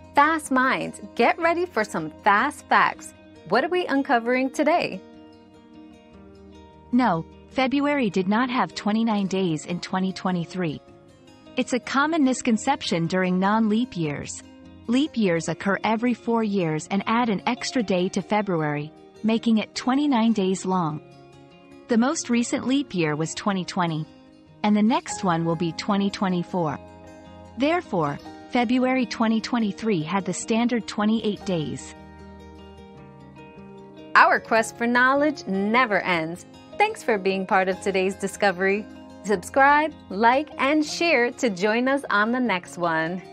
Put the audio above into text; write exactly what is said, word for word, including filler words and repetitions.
Fast minds, get ready for some fast facts. What are we uncovering today? No, February did not have twenty-nine days in twenty twenty-three. It's a common misconception during non-leap years. Leap years occur every four years and add an extra day to February, making it twenty-nine days long. The most recent leap year was twenty twenty, and the next one will be twenty twenty-four. Therefore, February twenty twenty-three had the standard twenty-eight days. Our quest for knowledge never ends. Thanks for being part of today's discovery. Subscribe, like, and share to join us on the next one.